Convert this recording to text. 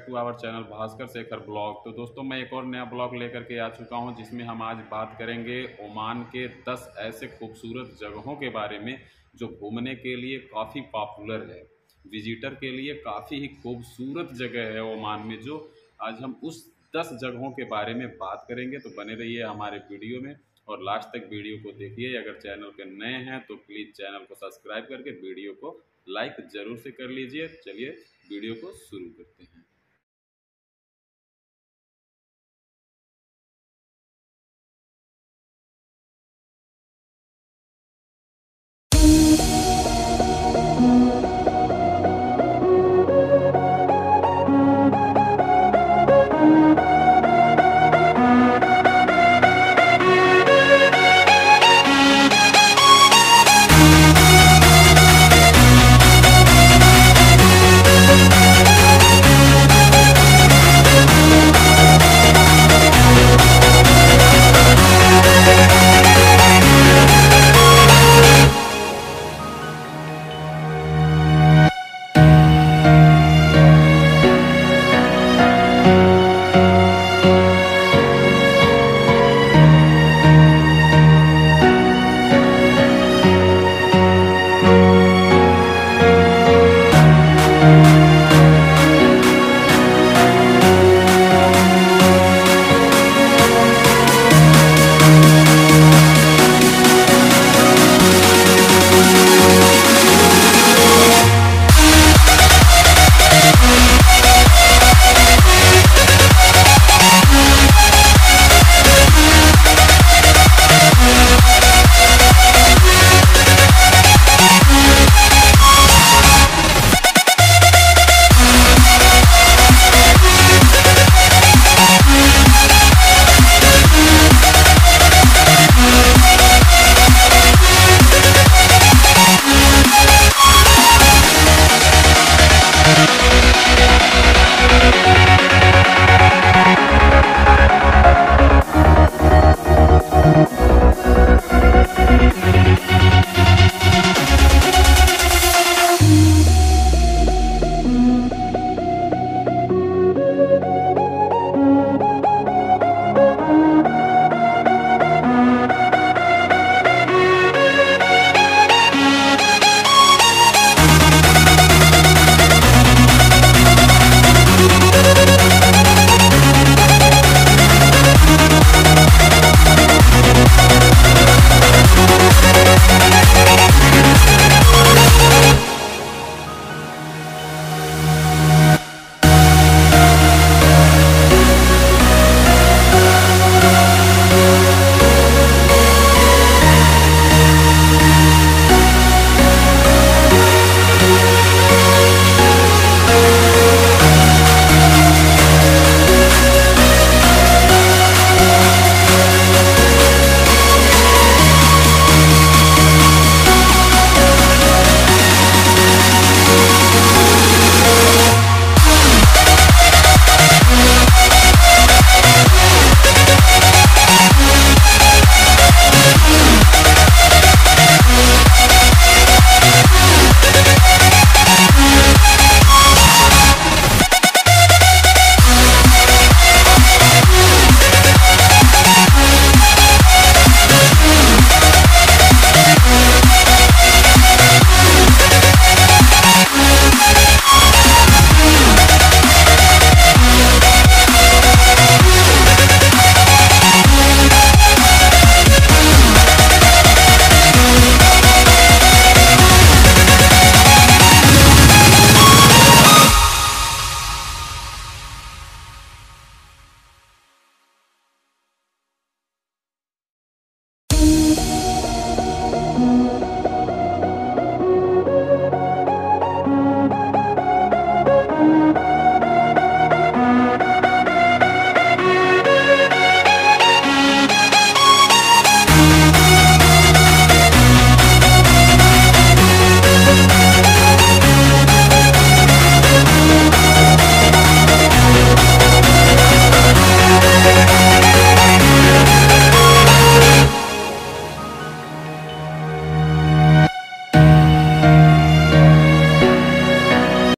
Back to our channel Bhaskar Shekhar blog. तो दोस्तों मैं एक और नया ब्लॉग लेकर के आ चुका हूं, जिसमें हम आज बात करेंगे ओमान के 10 ऐसे खूबसूरत जगहों के बारे में जो घूमने के लिए काफ़ी पॉपुलर है, विजिटर के लिए काफ़ी ही खूबसूरत जगह है ओमान में। जो आज हम उस 10 जगहों के बारे में बात करेंगे, तो बने रहिए हमारे वीडियो में और लास्ट तक वीडियो को देखिए। अगर चैनल पे नए हैं तो प्लीज़ चैनल को सब्सक्राइब करके वीडियो को लाइक ज़रूर से कर लीजिए। चलिए वीडियो को शुरू करते हैं।